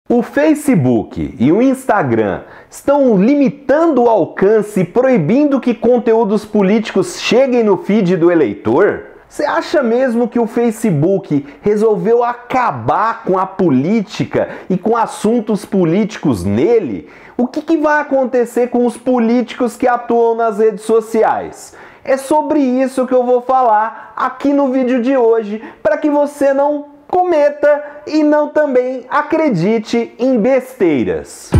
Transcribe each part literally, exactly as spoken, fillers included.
O Facebook e o Instagram estão limitando o alcance e proibindo que conteúdos políticos cheguem no feed do eleitor? Você acha mesmo que o Facebook resolveu acabar com a política e com assuntos políticos nele? O que, que vai acontecer com os políticos que atuam nas redes sociais? É sobre isso que eu vou falar aqui no vídeo de hoje, para que você não cometa e não também acredite em besteiras.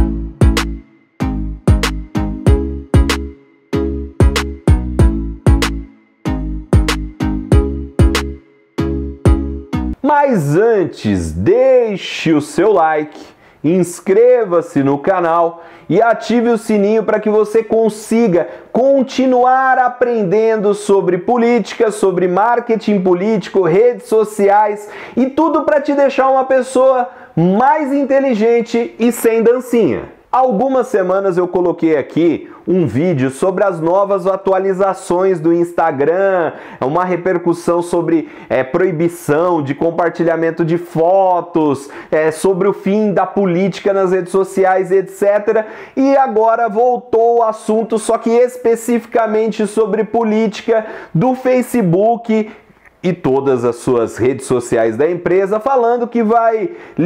Mas antes, deixe o seu like, inscreva-se no canal e ative o sininho para que você consiga continuar aprendendo sobre política, sobre marketing político, redes sociais e tudo para te deixar uma pessoa mais inteligente e sem dancinha. Há algumas semanas eu coloquei aqui um vídeo sobre as novas atualizações do Instagram, uma repercussão sobre é, proibição de compartilhamento de fotos, é, sobre o fim da política nas redes sociais, etcétera. E agora voltou o assunto, só que especificamente sobre política do Facebook e todas as suas redes sociais da empresa, falando que vai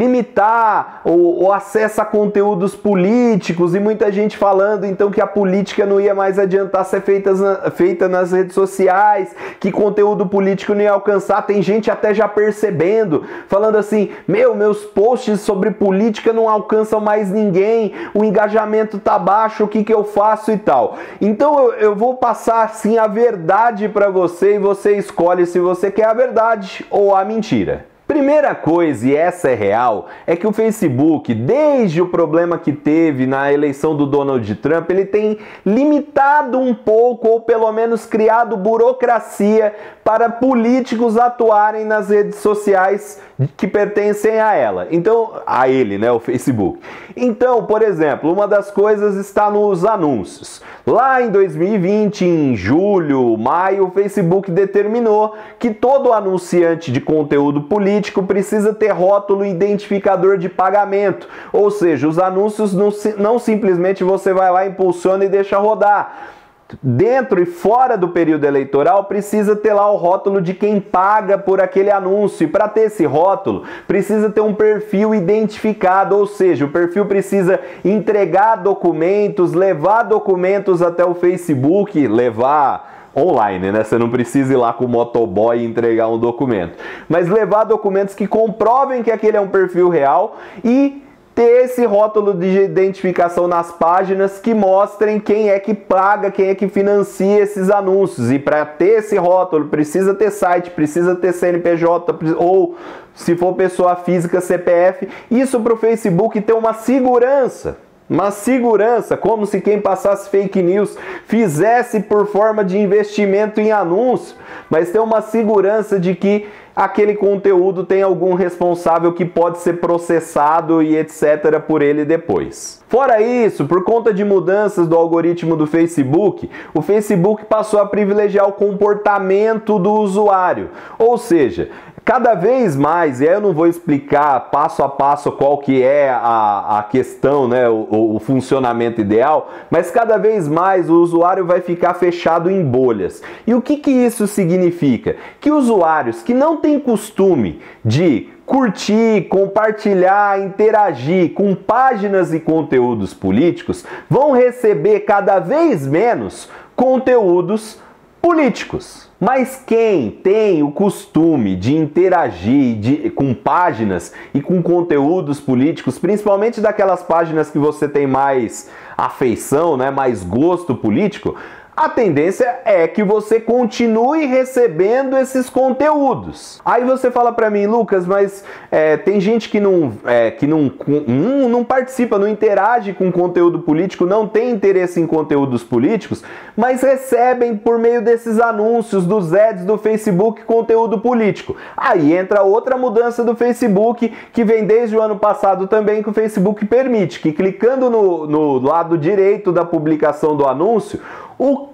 limitar o, o acesso a conteúdos políticos, e muita gente falando então que a política não ia mais adiantar ser feita, feita nas redes sociais, que conteúdo político não ia alcançar. Tem gente até já percebendo, falando assim, meu, meus posts sobre política não alcançam mais ninguém, o engajamento tá baixo, o que que eu faço e tal. Então eu, eu vou passar assim a verdade para você e você escolhe se você Você quer a verdade ou a mentira. Primeira coisa, e essa é real, é que o Facebook, desde o problema que teve na eleição do Donald Trump, ele tem limitado um pouco, ou pelo menos criado burocracia para políticos atuarem nas redes sociais que pertencem a ela. Então, a ele, né, o Facebook. Então, por exemplo, uma das coisas está nos anúncios. Lá em dois mil e vinte, em julho, maio, o Facebook determinou que todo anunciante de conteúdo político precisa ter rótulo identificador de pagamento. Ou seja, os anúncios não, não simplesmente você vai lá, impulsiona e deixa rodar. Dentro e fora do período eleitoral precisa ter lá o rótulo de quem paga por aquele anúncio, e para ter esse rótulo precisa ter um perfil identificado, ou seja, o perfil precisa entregar documentos, levar documentos até o Facebook, levar online, né? Você não precisa ir lá com o motoboy e entregar um documento, mas levar documentos que comprovem que aquele é um perfil real e ter esse rótulo de identificação nas páginas que mostrem quem é que paga, quem é que financia esses anúncios. E para ter esse rótulo precisa ter site, precisa ter C N P J, ou se for pessoa física, C P F. Isso para o Facebook ter uma segurança. Uma segurança, como se quem passasse fake news fizesse por forma de investimento em anúncio, mas ter uma segurança de que aquele conteúdo tem algum responsável que pode ser processado e etcétera por ele depois. Fora isso, por conta de mudanças do algoritmo do Facebook, o Facebook passou a privilegiar o comportamento do usuário, ou seja, cada vez mais, e aí eu não vou explicar passo a passo qual que é a, a questão, né, o, o funcionamento ideal, mas cada vez mais o usuário vai ficar fechado em bolhas. E o que que isso significa? Que usuários que não têm costume de curtir, compartilhar, interagir com páginas e conteúdos políticos vão receber cada vez menos conteúdos políticos. Mas quem tem o costume de interagir de, com páginas e com conteúdos políticos, principalmente daquelas páginas que você tem mais afeição, né, mais gosto político, a tendência é que você continue recebendo esses conteúdos. Aí você fala pra mim, Lucas, mas é, tem gente que, não, é, que não, não, não participa, não interage com conteúdo político, não tem interesse em conteúdos políticos, mas recebem por meio desses anúncios, dos ads do Facebook, conteúdo político. Aí entra outra mudança do Facebook, que vem desde o ano passado também, que o Facebook permite, que clicando no, no lado direito da publicação do anúncio, O,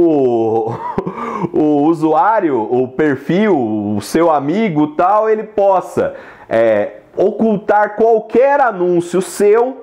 o, o usuário, o perfil, o seu amigo tal, ele possa é, ocultar qualquer anúncio seu,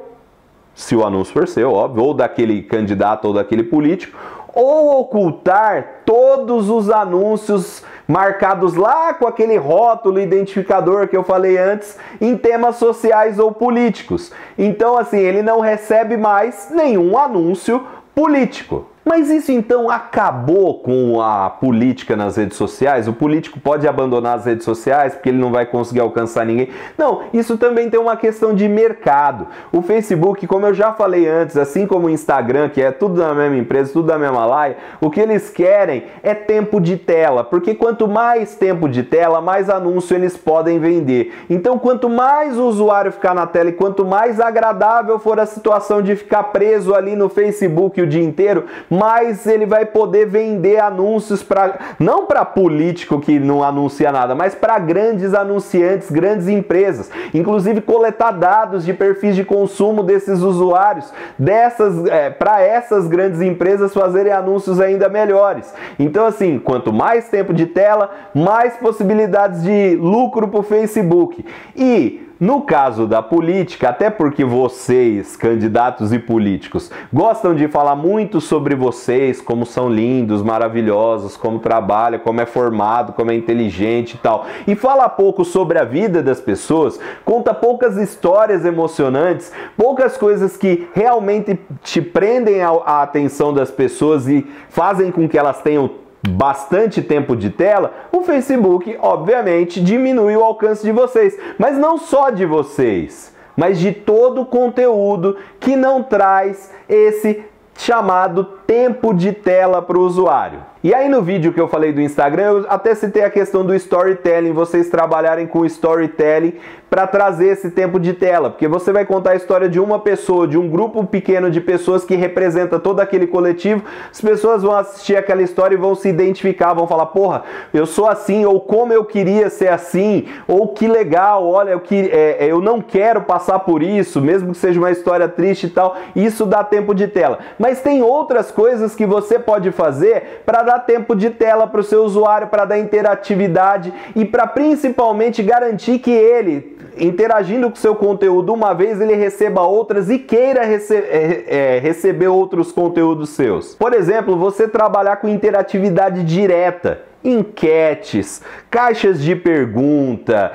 se o anúncio for seu, óbvio, ou daquele candidato ou daquele político, ou ocultar todos os anúncios marcados lá com aquele rótulo identificador que eu falei antes em temas sociais ou políticos. Então, assim, ele não recebe mais nenhum anúncio político. Mas isso então acabou com a política nas redes sociais? O político pode abandonar as redes sociais porque ele não vai conseguir alcançar ninguém? Não, isso também tem uma questão de mercado. O Facebook, como eu já falei antes, assim como o Instagram, que é tudo da mesma empresa, tudo da mesma laia, o que eles querem é tempo de tela, porque quanto mais tempo de tela, mais anúncio eles podem vender. Então, quanto mais o usuário ficar na tela e quanto mais agradável for a situação de ficar preso ali no Facebook o dia inteiro, mais ele vai poder vender anúncios para, não para político que não anuncia nada, mas para grandes anunciantes, grandes empresas, inclusive coletar dados de perfis de consumo desses usuários, dessas, é, para essas grandes empresas fazerem anúncios ainda melhores. Então, assim, quanto mais tempo de tela, mais possibilidades de lucro para o Facebook. E no caso da política, até porque vocês, candidatos e políticos, gostam de falar muito sobre vocês, como são lindos, maravilhosos, como trabalha, como é formado, como é inteligente e tal, e fala pouco sobre a vida das pessoas, conta poucas histórias emocionantes, poucas coisas que realmente te prendem a, a atenção das pessoas e fazem com que elas tenham bastante tempo de tela, o Facebook, obviamente, diminui o alcance de vocês. Mas não só de vocês, mas de todo o conteúdo que não traz esse chamado tempo de tela para o usuário. E aí no vídeo que eu falei do Instagram, eu até citei a questão do storytelling, vocês trabalharem com storytelling para trazer esse tempo de tela, porque você vai contar a história de uma pessoa, de um grupo pequeno de pessoas que representa todo aquele coletivo, as pessoas vão assistir aquela história e vão se identificar, vão falar, porra, eu sou assim, ou como eu queria ser assim, ou que legal, olha, eu, que, é, eu não quero passar por isso, mesmo que seja uma história triste e tal, isso dá tempo de tela. Mas tem outras coisas que você pode fazer para dar tempo de tela para o seu usuário, para dar interatividade e para principalmente garantir que ele, interagindo com o seu conteúdo uma vez, ele receba outras e queira rece é, é, receber outros conteúdos seus. Por exemplo, você trabalhar com interatividade direta, enquetes, caixas de pergunta,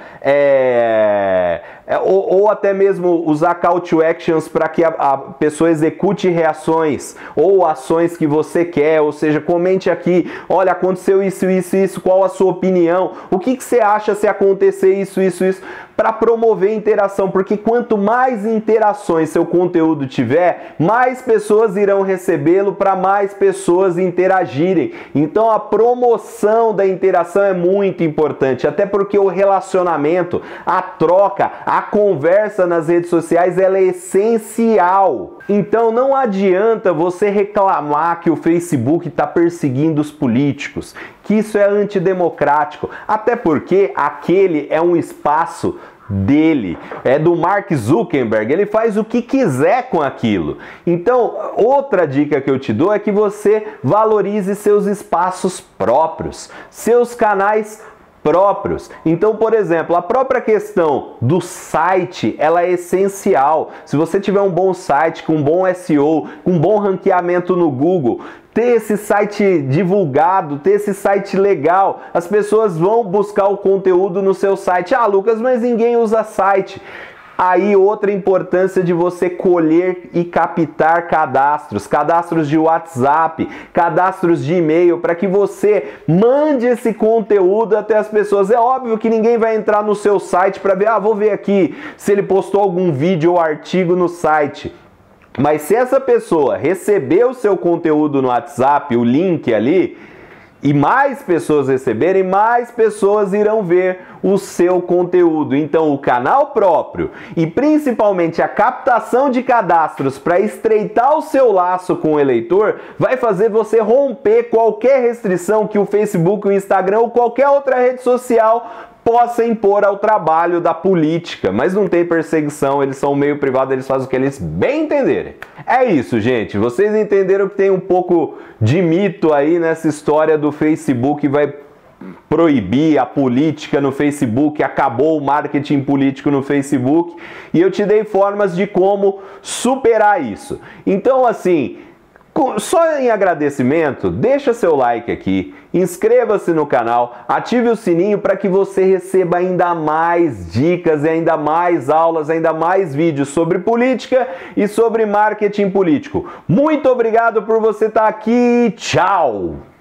é, é, ou, ou até mesmo usar call to actions para que a, a pessoa execute reações ou ações que você quer, ou seja, comente aqui, olha, aconteceu isso, isso, isso, qual a sua opinião, o que, que você acha se acontecer isso, isso, isso, para promover interação, porque quanto mais interações seu conteúdo tiver, mais pessoas irão recebê-lo para mais pessoas interagirem. Então a promoção da interação é muito importante, até porque o relacionamento, a troca, a conversa nas redes sociais, ela é essencial. Então não adianta você reclamar que o Facebook está perseguindo os políticos, que isso é antidemocrático, até porque aquele é um espaço dele, é do Mark Zuckerberg, ele faz o que quiser com aquilo. Então, outra dica que eu te dou é que você valorize seus espaços próprios, seus canais próprios. Então, por exemplo, a própria questão do site, ela é essencial. Se você tiver um bom site, com um bom S E O, com um bom ranqueamento no Google, ter esse site divulgado, ter esse site legal, as pessoas vão buscar o conteúdo no seu site. Ah, Lucas, mas ninguém usa site. Aí outra importância de você colher e captar cadastros, cadastros de WhatsApp, cadastros de e-mail, para que você mande esse conteúdo até as pessoas. É óbvio que ninguém vai entrar no seu site para ver, ah, vou ver aqui se ele postou algum vídeo ou artigo no site. Mas se essa pessoa receber o seu conteúdo no WhatsApp, o link ali, e mais pessoas receberem, mais pessoas irão ver o seu conteúdo. Então o canal próprio e principalmente a captação de cadastros para estreitar o seu laço com o eleitor vai fazer você romper qualquer restrição que o Facebook, o Instagram ou qualquer outra rede social possa impor ao trabalho da política, mas não tem perseguição, eles são meio privado, eles fazem o que eles bem entenderem. É isso, gente, vocês entenderam que tem um pouco de mito aí nessa história do Facebook, vai proibir a política no Facebook, acabou o marketing político no Facebook, e eu te dei formas de como superar isso. Então, assim, só em agradecimento, deixa seu like aqui, inscreva-se no canal, ative o sininho para que você receba ainda mais dicas, ainda mais aulas, ainda mais vídeos sobre política e sobre marketing político. Muito obrigado por você estar aqui, tchau!